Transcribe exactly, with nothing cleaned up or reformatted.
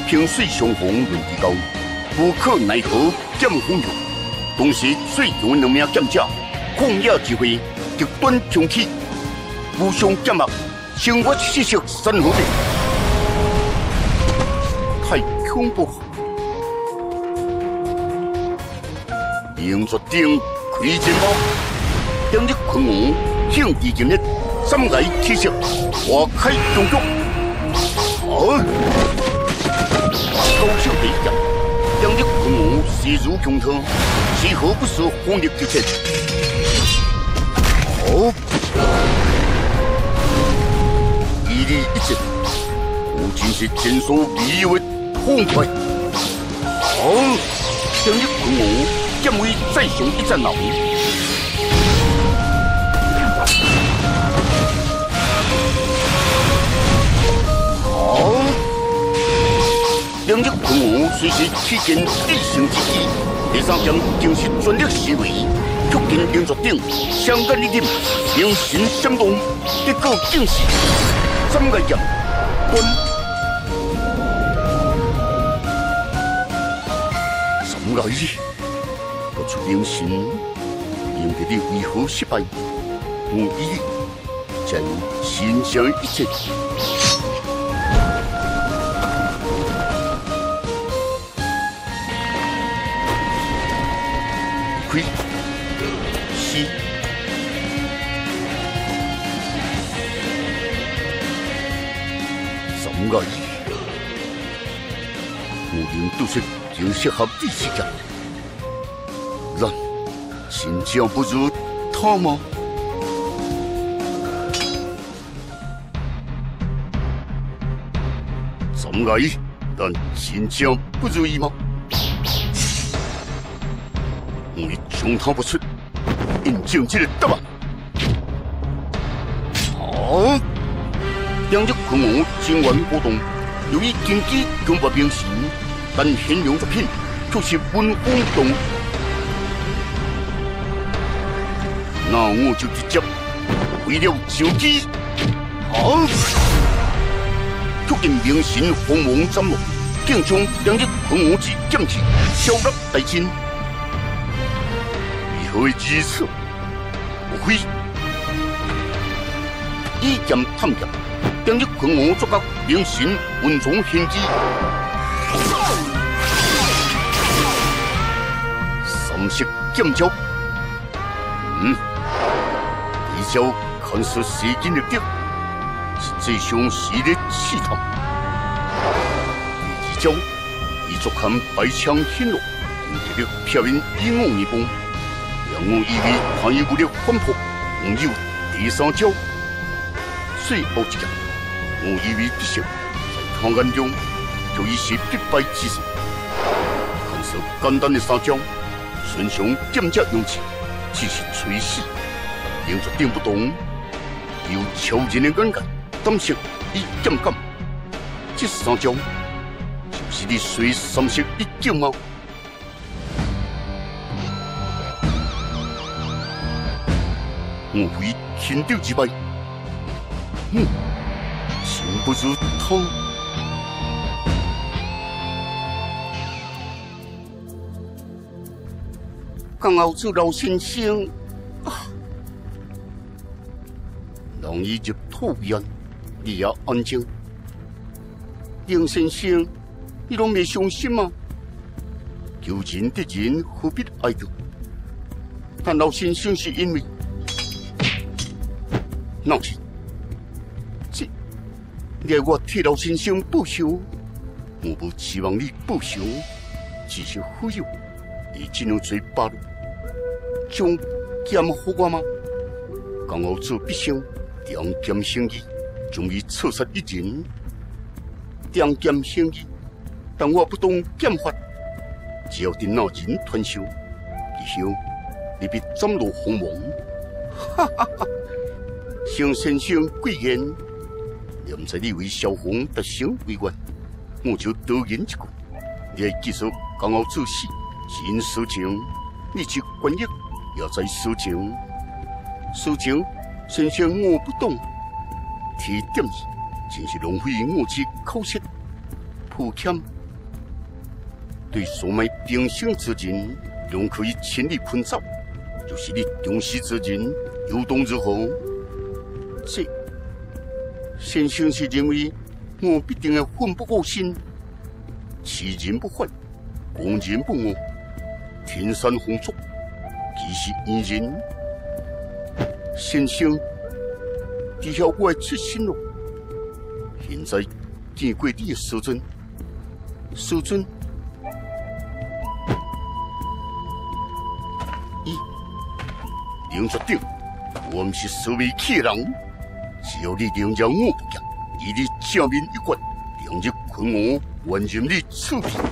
萍水相逢论地高，无可奈何剑锋勇。同时，最强两名剑者抗野之会，极端凶器，无上剑幕，生活四色山河变，太恐怖。用作顶开剑包，两只昆王向地今日三崖气势，花开中局。好，高手比剑，两只昆王势如穷涛，是何不是风力之前？好，一力一剑，无尽是前所未有的痛快。好，两只昆王。剑为再雄一战老兵，好，两只昆王随时起见一成之机，第三将正是全力施为，促进连续顶，相干一点，精神相动，结果竟是三个人关，三个人。出良心，用得你为何失败？无疑，将心想一切。开，四，三个亿，无人都是就适合第四个。然，心焦不如他吗？怎个意？但心焦不如意吗？我从他不出，印证这个答案。好，两只昆王今晚活动，由于经济根不明显，但现用作品却是文风动。那我就直接为了救机，好，促进明神鸿蒙斩落，竟将两只昆王之剑气消入殆尽。为何会如此？无非以剑探剑，两只昆王作到明神文中献机，三色剑招，嗯。一招看似势均力敌，实际上是咧试探。第二招以作看白枪显露，用力飘引一往一崩，让我以为他有武力反扑，没有第三招。最后一招，我以为必胜，在他眼中就已是必败之势。看似简单的三招，顺从剑者勇气，只是垂死。连续顶不动，有超人的眼界、胆识与剑感，这三招就是你随三色一剑吗？我非天地之败，嗯，情不如他。刚好做老先生啊。让伊入土院，你也安静。林先生，你拢未伤心吗？求人得人，何必哀悼？但老先生是因为闹事，这你要我替老先生报仇，我不期望你报仇，只是忽悠，你只能做罢了。将剑给我吗？刚好做必胜。两剑生意，终于错杀一人。两剑生意，但我不懂剑法，只要等那人团手，以后你必斩落鸿蒙。哈哈哈！向先生贵言，念在你为小红得胜为愿，我就多言一句：你还继续刚好做事，真事情，你去官役也在事情，事情。先生，我不懂，提点你，真是浪费我之口舌，抱歉， 对所买定性之人，仍可以千里喷走；就是你重视之人，有动如何？这先生是认为我必定要奋不顾身，欺人不犯，攻人不恶，天山红烛，其是愚人。先生，知晓我的出身咯。现在见过你的师尊，师尊，咦，您确定我不是所谓客人？只要你领了我不惊，以你正面一决，两日困我，还任你处理。